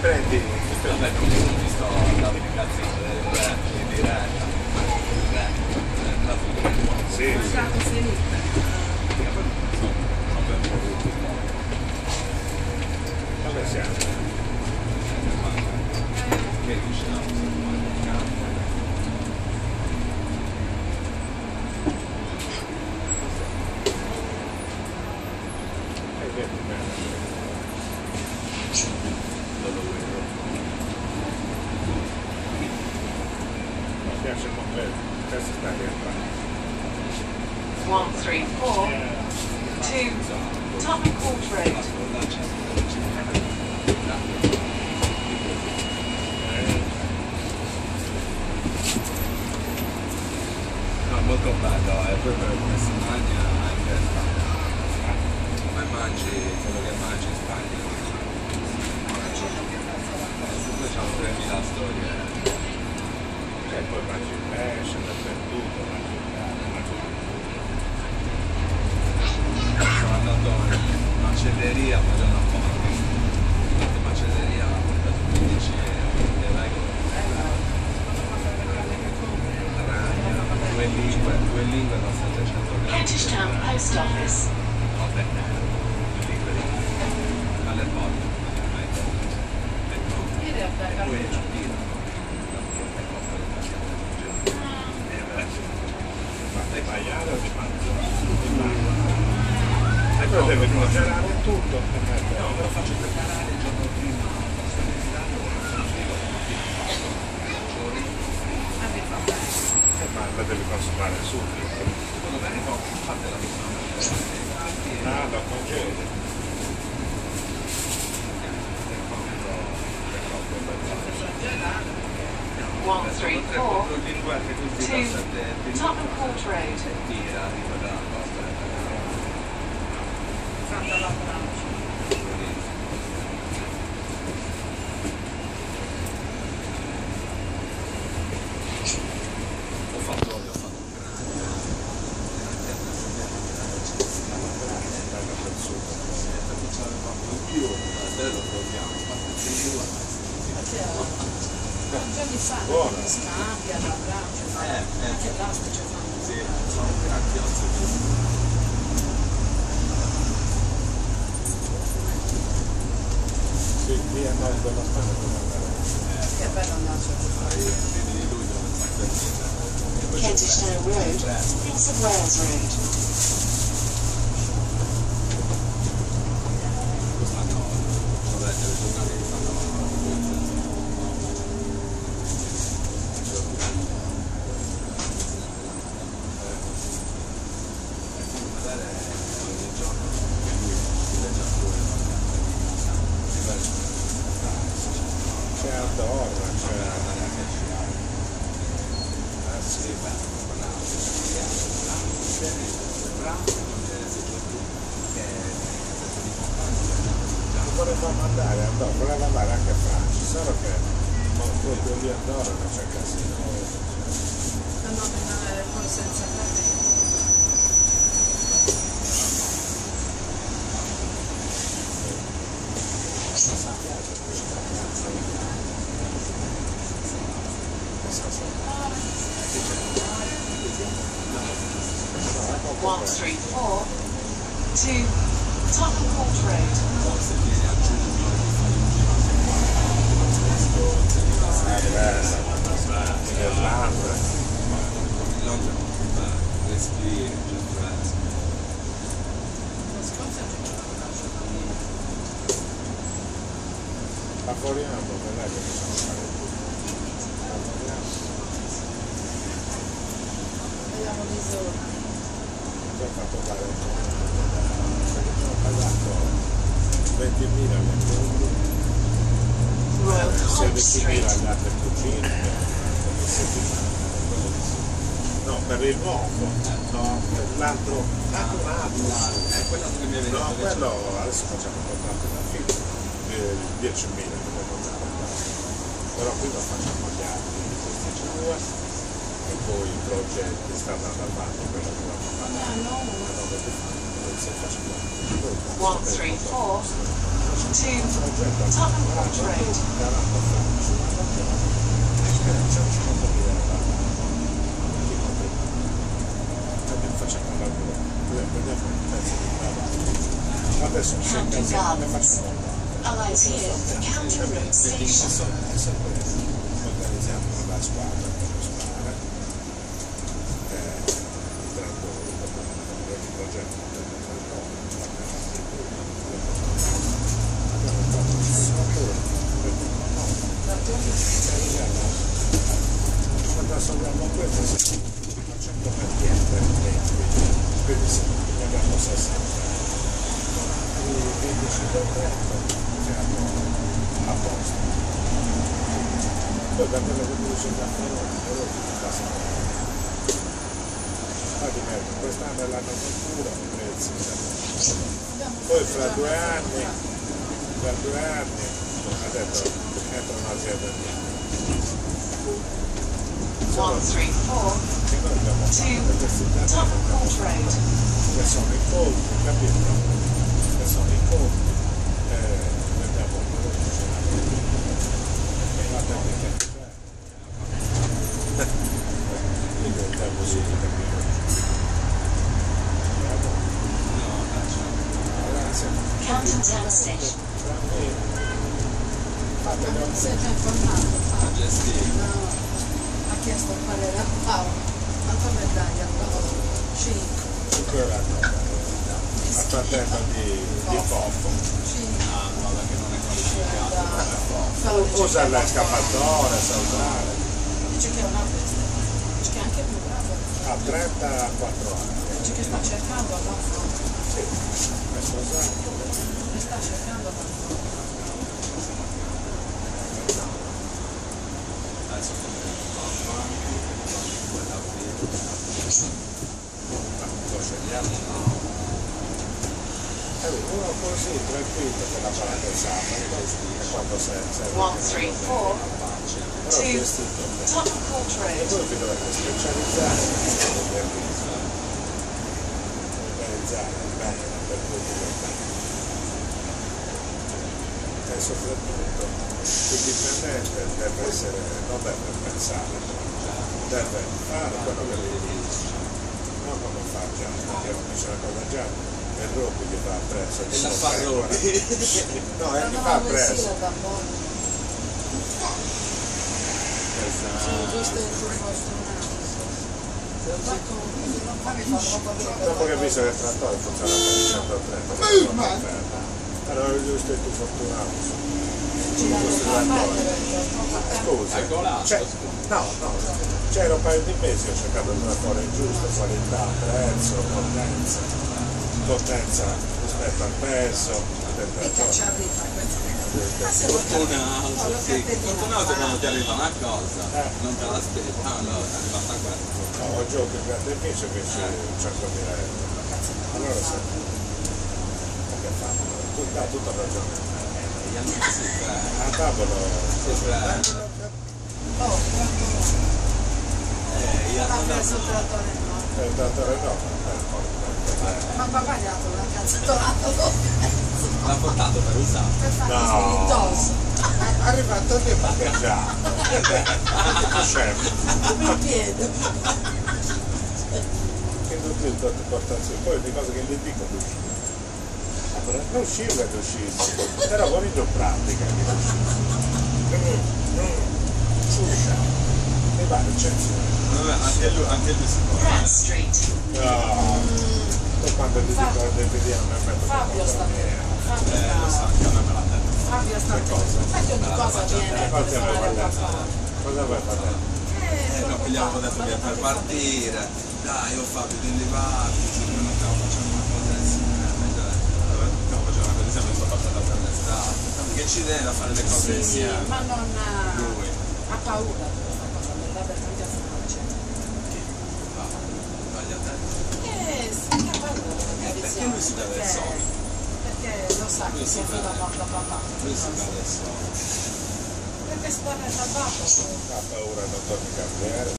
prendi? Vabbè, non mi sono visto l'applicazione del web di diretta. Sì, sì. Dove siamo? Che diciamo? Questo sta rientrando. 134 to Tottenham Court Road. No, molto bello, è proprio come si mangia anche come mangi quello che mangi in Spagna. Poi c'hanno 3000 storie. E poi mangi il pesce, dappertutto, mangi il cane, mangi Sono andato in macelleria, ma già una foto. In macelleria ho portato 15 euro. Due lingue da 700 euro. Kentish Town Post Office. Vabbè, due lingue alle volte. E poi è gentile. di maiale o di manzo? E poi deve congelare tutto. No, me lo faccio preparare il giorno prima. Ma la devi consumare subito. Secondo me no, fatela Ah, la congeli. 134 to Tottenham Court Road. Ho fatto Giorni fa buona. Scambia, anche l'asta ci fanno. sì, sono tanti altri. Sì, qui a nord della Spagna come andare. Che bello andarci a fare. Di lui dove Kentish Town Road, Prince of Wales Road. C'è Andorra, c'è... sì, vorrei farmi andare a Andorra, vorrei andare anche a Francia, solo che proprio lì a Andorra non c'è casino. No, poi senza fermi. One Street 4 to Tottenham Court Road. Irlanda. Lavoriamo, non è che possiamo fare tutto. Lavoriamo. Vediamo l'isola. Ho fatto fare un po'. Ho pagato 20.000 all'interno. Royal College 16.000 Street. alle altre cucine. No, per il nuovo. No, per l'altro. Anche un altro. Quello che mi avete No, detto. quello adesso facciamo un contratto da film. 10.000 come contratto. Però qui lo facciamo gli altri di questi due. E poi i progetti stanno avanti quello che vanno a fare. One Street 4 to Tottenham Court Road. Gardens. Allies here for Camden Road Station. Organizziamo la squadra che lo spara, i trattori, il progetto abbiamo fatto un simulatore come trasformiamo questo facendo per niente, quindi ne abbiamo 60 e 15 per 30 siamo a posto. Poi da quello che tu dici da quest'anno è l'anno cultura, prezzi. Poi fra 2 anni ha detto entra un'azienda di 134 che noi abbiamo fatto questi Tottenham Court Road. che sono i conti, capito? Che sono i conti abbiamo la tecnica quindi è tempo sì di capire Camden Town Station. Non si è già informato. A gestire. No, ha chiesto qual era Paolo. Quanta medaglia? 5. attendendo di poco. 5. Ah, no, perché non è qualificato. Usa l'escappatore, sa usare. Dice che è una bestia. Dice che è anche più bravo. Ha 34 anni. Dice che sta cercando a Sì, è sposato. Mi sta cercando a Adesso Lo scegliamo. Uno così tranquillo che la fa la pensata e quando serve 134 Tottenham Court e Road. voi vi dovete specializzare organizzare bene per tutti i lontani e soprattutto il dipendente deve essere, non deve pensare, deve fare quello che gli dice, non come fa già, perché non dice una cosa già e Robby gli fa appresso e la fa Robby no, gli fa appresso questo è il tuo fortunato. Non fammi fare troppo dopo che ho visto che il trattore funziona per 130 allora giusto il tuo fortunato scusa no c'era un paio di mesi ho cercato il trattore giusto, qualità, prezzo, potenza rispetto al peso, mica ci arriva questa. fortunato quando ti arriva una cosa non te l'aspetti, allora ti è arrivata questa. no, ho gioco in grande amici che c'è 100.000 euro allora se che fanno? Ha tutta ragione Gli amici a tavolo Oh, io ha sono preso il trattore no. il trattore no Ma papà gli ha dato una cazzatolata l'ha portato per usare. per fare No. spiritoso. è arrivato lì a parcheggiare tipo scemo Il piede. che non ti portarsi poi le cose che gli dico non uscire è uscire però con in pratica uscire mi pare eccezione Vabbè, anche lui si può. Pratt Street. no poi quando ti dico che vediamo mi metto Fabio sta Lo sa, anche a me me l'ha detto. Fabio sta perché ogni cosa viene cosa per fare a papà. cosa vuoi fare? No, che gli avevo detto che per partire, dai, io Fabio, devi levarti, se noi non stiamo facendo una cosa insieme, stiamo facendo una cosa insieme, mi sono passata per l'estate, che ci deve a fare le cose Sì, insieme. ma non Lui. ha paura di questa cosa, per tanti affronti. Sbaglia a te. Ha paura delle Perché lui si vede il solito. Perché lo sa che si affida molto a papà. Lui si vede il solito. Perché spara il tabacco. ha paura non torni a cambiare